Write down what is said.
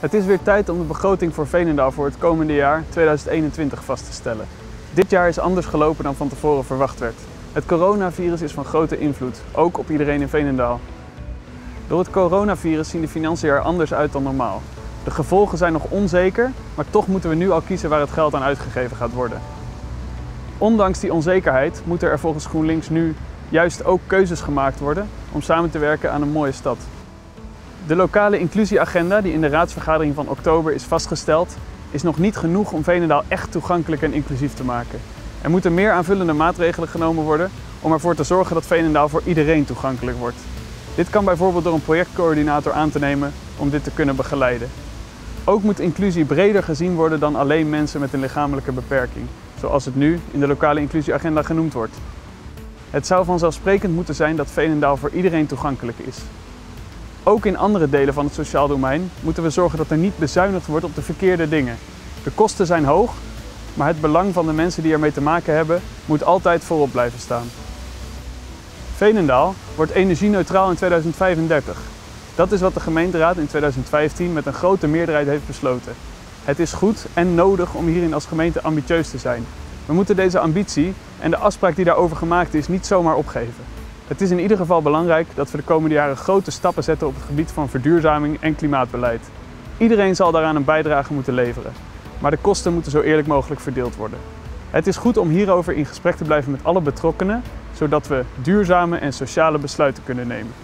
Het is weer tijd om de begroting voor Veenendaal voor het komende jaar 2021 vast te stellen. Dit jaar is anders gelopen dan van tevoren verwacht werd. Het coronavirus is van grote invloed, ook op iedereen in Veenendaal. Door het coronavirus zien de financiën er anders uit dan normaal. De gevolgen zijn nog onzeker, maar toch moeten we nu al kiezen waar het geld aan uitgegeven gaat worden. Ondanks die onzekerheid moeten er volgens GroenLinks nu juist ook keuzes gemaakt worden om samen te werken aan een mooie stad. De lokale inclusieagenda die in de raadsvergadering van oktober is vastgesteld, is nog niet genoeg om Veenendaal echt toegankelijk en inclusief te maken. Er moeten meer aanvullende maatregelen genomen worden om ervoor te zorgen dat Veenendaal voor iedereen toegankelijk wordt. Dit kan bijvoorbeeld door een projectcoördinator aan te nemen om dit te kunnen begeleiden. Ook moet inclusie breder gezien worden dan alleen mensen met een lichamelijke beperking, zoals het nu in de lokale inclusieagenda genoemd wordt. Het zou vanzelfsprekend moeten zijn dat Veenendaal voor iedereen toegankelijk is. Ook in andere delen van het sociaal domein moeten we zorgen dat er niet bezuinigd wordt op de verkeerde dingen. De kosten zijn hoog, maar het belang van de mensen die ermee te maken hebben moet altijd voorop blijven staan. Veenendaal wordt energie-neutraal in 2035. Dat is wat de gemeenteraad in 2015 met een grote meerderheid heeft besloten. Het is goed en nodig om hierin als gemeente ambitieus te zijn. We moeten deze ambitie en de afspraak die daarover gemaakt is niet zomaar opgeven. Het is in ieder geval belangrijk dat we de komende jaren grote stappen zetten op het gebied van verduurzaming en klimaatbeleid. Iedereen zal daaraan een bijdrage moeten leveren, maar de kosten moeten zo eerlijk mogelijk verdeeld worden. Het is goed om hierover in gesprek te blijven met alle betrokkenen, zodat we duurzame en sociale besluiten kunnen nemen.